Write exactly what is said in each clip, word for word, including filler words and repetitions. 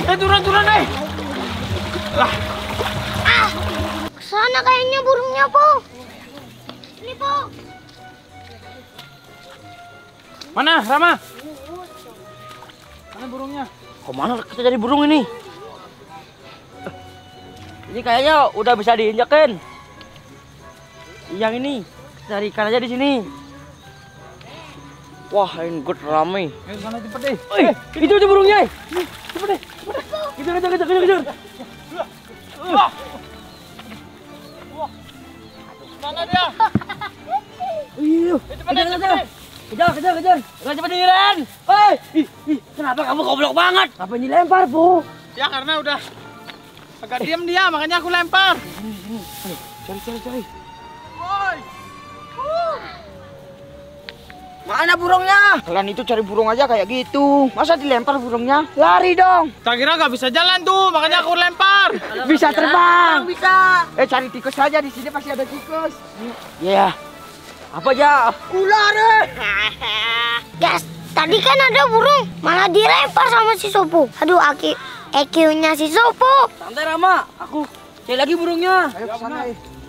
Eh, turun, turun, eh. Ah. Kesana kayaknya burungnya, Po. Ini, Po. Mana, Rama? Mana burungnya? Kemana kita jadi burung ini? Ini kayaknya udah bisa diinjakin. Yang ini, kita cari ikan aja di sini. Wah, ini good rame. Ayo sana cepet deh. Eh, itu itu burungnya. Cepet deh, cepet deh. Kejar, kejar, kejar, kejar, kejar. Wah. Wah. Mana dia? Iya, Cepet deh, kejar, cepet kejar. deh. Kejar, kejar, kejar. Ren, cepet nih, Ren. Hei, ih, ih, kenapa kamu goblok banget? Apa ini lempar, Bu? Ya karena udah agak diam dia, makanya aku lempar. Sini, sini. Ayo, cari, cari, cari. Woi. Mana burungnya? Kalian itu cari burung aja kayak gitu. Masa dilempar burungnya? Lari dong. Tak kira nggak bisa jalan tuh, makanya aku lempar. Bisa terbang. Bisa. Eh, cari tikus saja, di sini pasti ada tikus. Iya. Yeah. Apa aja? Ular. Guys, tadi kan ada burung, malah dilempar sama si Sopo. Aduh, aki E Q-nya si Sopo. Santai, Rama. Aku cari lagi burungnya. Ayo ke sana.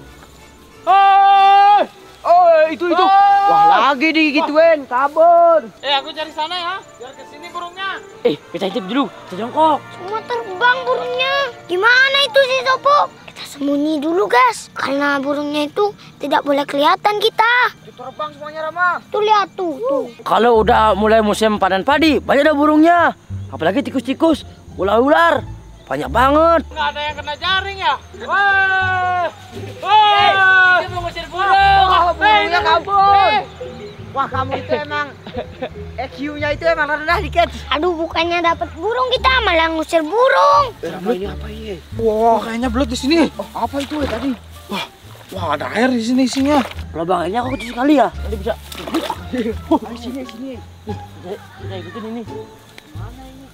Hei! Oh, itu itu. Wah, lagi digituin, kabur. Eh, aku cari sana ya, biar ke sini burungnya. Eh, kita intip dulu, kita jongkok. Semua terbang burungnya. Gimana itu si Sopo? Kita sembunyi dulu, guys. Karena burungnya itu tidak boleh kelihatan kita. Terbang semuanya, Rama. Tuh lihat tuh, tuh. Kalau udah mulai musim panen padi, banyak ada burungnya. Apalagi tikus-tikus, ular-ular. Banyak banget. Nggak ada yang kena jaring ya? Wah! Wah! Dia mau ngusir burung. Wah, burungnya kabur. Eh. Wah, kamu itu emang E Q-nya itu emang rendah dikit. Aduh, bukannya dapat burung kita malah ngusir burung. Rama, ini apa ini? Wah, kayaknya belut di sini. Oh, apa itu ya tadi? Wah, wah ada air di sini isinya. Lubang airnya kok kecil sekali ya? Nanti bisa. Oh, di sini, sini. Nih, kita, kita ikutin ini. Mana ini?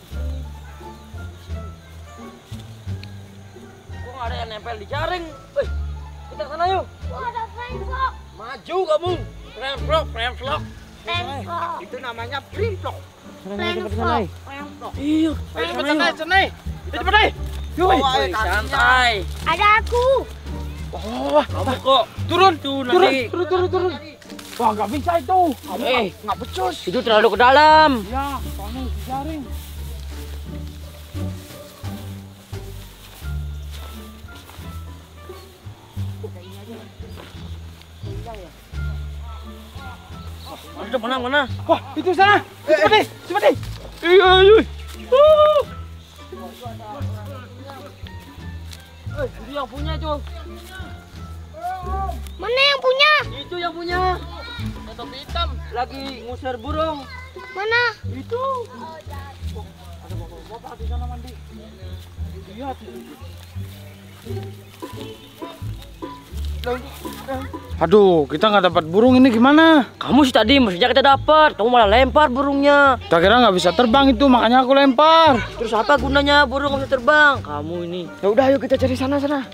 Kok nggak ada yang nempel di jaring? Wih, kita kesana yuk. Wah, ada Frankfurt. Maju kamu. Fremvlog, Fremvlog. Frankfurt. Itu namanya Fremvlog. Frankfurt. Iya. Ayo cepet sana, sana. Ayo cepet deh. Yuk, Woi, santai. Ada aku. wah, Kamu kok turun, turun, turun, nanti. turun, turun, turun. Wah, nggak bisa itu. Kamu Eh. nggak becus. Itu terlalu ke dalam. Ya, kamu jaring. Ada mana mana? Wah, itu sana. Cepet deh, cepet deh. Iya, iya. Uh. Eh, itu yang punya itu. Mana yang punya? Itu yang punya. Yang topi hitam. Lagi ngusir burung. Mana? Itu. Ada bapak-bapak di sana mandi. Lihat. Aduh, kita nggak dapat burung ini gimana? Kamu sih tadi mestinya kita dapat. Kamu malah lempar burungnya. Tak kira nggak bisa terbang itu, makanya aku lempar. Terus apa gunanya burung bisa terbang? Kamu ini. Ya udah, ayo kita cari sana sana.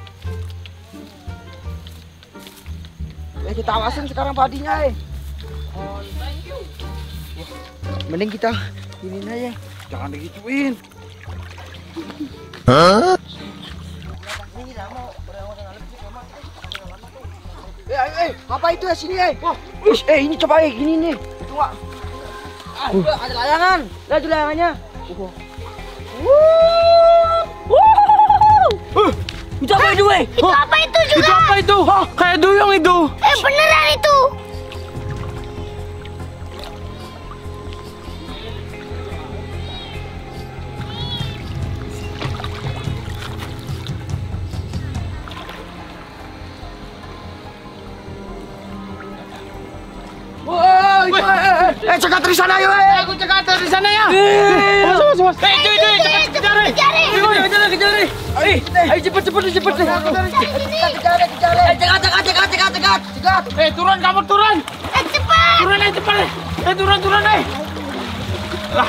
Ya kita awasin sekarang padinya, eh. Oh, thank you. Mending kita ini aja. Jangan digituin. Eh, eh, eh, apa itu ya sini, eh? Wah, Uish, eh ini coba eh gini nih. Itu Wak. Ah, itu ada layangan. Lihat tuh layangannya. Uh. Wuh. Uh. Itu apa itu, eh? Itu apa itu juga? Itu apa itu? Hah, kayak duyung itu. Eh, beneran itu. Wah, itu, eh, eh, eh, cekat dari sana yuk, eh. Aku cekat dari sana ya. Eh, Mas, mas, mas. Eh, itu, itu, cepat kejar. eh. Kejar, eh. Ayo, kejar, kejar, eh. Ayo, ayo cepet, cepet, cepet. Kejar, kejar, kejar, eh. Cekat, cekat, cekat, cekat, cekat, cekat. Eh, turun, kamu turun. Eh, cepat. Turun, eh, cepat. eh. Eh, turun, turun, eh. Ah.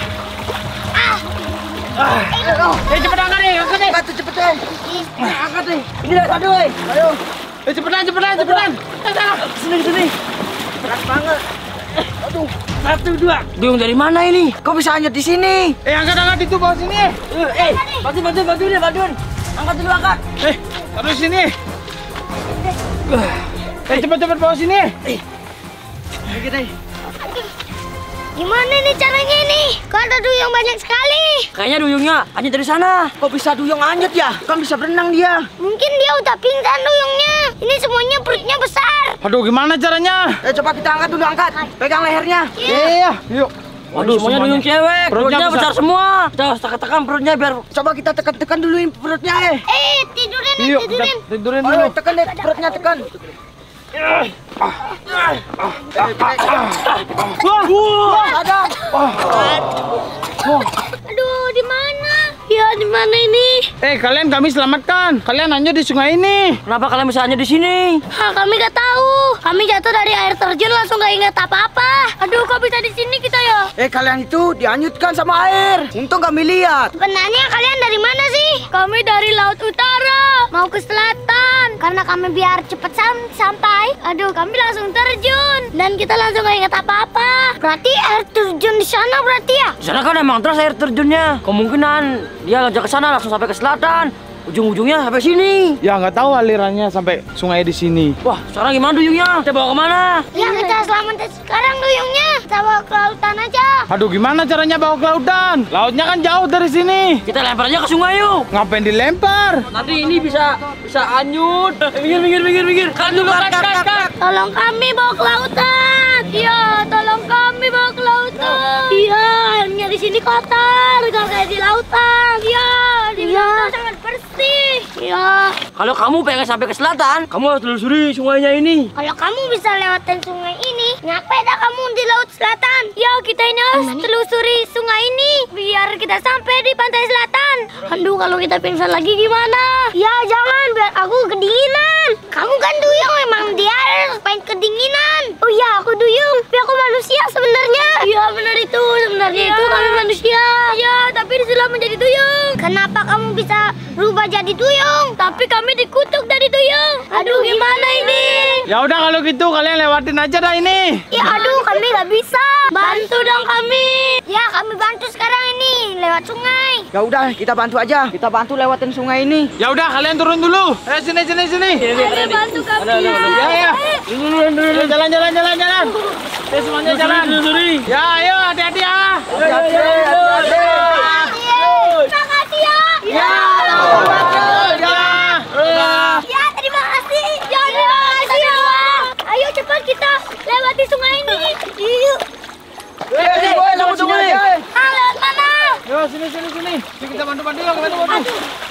Ah. Eh, cepat angkat, eh, angkat, eh. Cepet, cepet, eh. Angkat, eh. Ini lihat, aduh, eh. Ayo. Eh, cepetan, cepetan, cepetan. Eh, sana. Sini, sini. Berat banget. Satu, satu, dua. Duyung dari mana ini? Kau bisa hanyut di sini? Eh, angkat-angkat itu bawa sini. Eh, eh, bantu, bantu, bantu deh, bantu. Angkat dulu, angkat. Eh, taruh sini. Eh, cepat-cepat bawa sini. Oke deh. Gimana nih caranya nih? Kok ada duyung banyak sekali? Kayaknya duyungnya hanyut dari sana. Kok bisa duyung hanyut ya? Kan bisa berenang dia. Mungkin dia udah pingsan duyungnya. Ini semuanya perutnya besar. Aduh, gimana caranya? Eh, coba kita angkat dulu, angkat. Pegang lehernya. Iya, iya. Yuk. Waduh, semuanya duyung cewek. Perutnya Perutnya, besar besar. semua. Kita harus tekan-tekan perutnya biar. Coba kita tekan-tekan dulu perutnya, eh. Eh, tidurin nih, Yuk, kita tidurin. tidurin Ayo, dulu. tekan deh, perutnya tekan. Wah, Ada. Aduh, di mana? Ya, di mana ini? eh, kalian kami selamatkan. Kalian hanyut di sungai ini. Kenapa kalian bisa hanyut di sini? Hah, kami gak tahu. Kami jatuh dari air terjun langsung gak ingat apa-apa. Aduh, kok bisa di sini kita ya? Eh, kalian itu dihanyutkan sama air. Untung kami lihat. Sebenarnya kalian dari mana sih? Kami dari laut utara. Mau ke selatan. Karena kami biar cepat sam- sampai. Aduh, kami langsung terjun. Dan kita langsung gak ingat apa-apa. Berarti air terjun di sana berarti ya? Di sana kan emang terus air terjunnya. Kemungkinan dia loncat ke sana langsung sampai ke selatan. Ujung-ujungnya sampai sini. Ya, nggak tahu alirannya sampai sungai di sini. Wah, sekarang gimana duyungnya? Kita bawa kemana? Ya, kita selamatkan sekarang duyungnya. Kita bawa ke lautan aja. Aduh, gimana caranya bawa ke lautan? Lautnya kan jauh dari sini. Kita lempar aja ke sungai yuk. Ngapain dilempar? Nanti ini bisa bisa hanyut. Minggir, minggir, minggir, minggir. Kan dulu, kan, kan, kan. Tolong kami bawa ke lautan. Iya, tolong kami bawa ke lautan. Iya, airnya di sini kotor, gak kayak di lautan. Iya, di lautan sangat bersih. Iya. Kalau kamu pengen sampai ke selatan, kamu harus telusuri sungainya ini. Kalau kamu bisa lewatin sungai ini, ngapain dah kamu di laut selatan? Ya, kita ini harus telusuri sungai ini biar kita sampai di pantai selatan. Aduh, kalau kita pingsan lagi gimana? Ya, jangan biar aku kedinginan. Kamu kan duyung, memang dia harus main kedinginan. Oh iya, aku duyung, tapi aku manusia sebenarnya. Iya, benar itu. Sebenarnya itu kami manusia. Ya, tapi disulap menjadi duyung. Kenapa kamu bisa berubah jadi duyung? Tapi kami dikutuk dari duyung. Aduh, gimana ini? Ya udah kalau gitu kalian lewatin aja dah ini. Ya aduh, kami nggak bisa. Bantu dong kami. Ya, kami bantu sekarang ini lewat sungai. Ya udah, kita bantu aja. Kita bantu lewatin sungai ini. Ya udah kalian turun dulu. Eh, sini sini sini. Ayo bantu kami. Ya ya. Ayo, jalan jalan jalan jalan. Eh, semuanya jalan. Ya ayo hati-hati ya. Hati-hati, hati-hati. Makasih ya. Ya. Ya. Ya, terima kasih. Ya, terima kasih ya. Ayo cepat kita lewati sungai ini. Yuk. Eh, boy, tunggu, tunggu. Ah, lewat mana? Yo sini sini sini. Sini kita bantu bantu bantu bantu.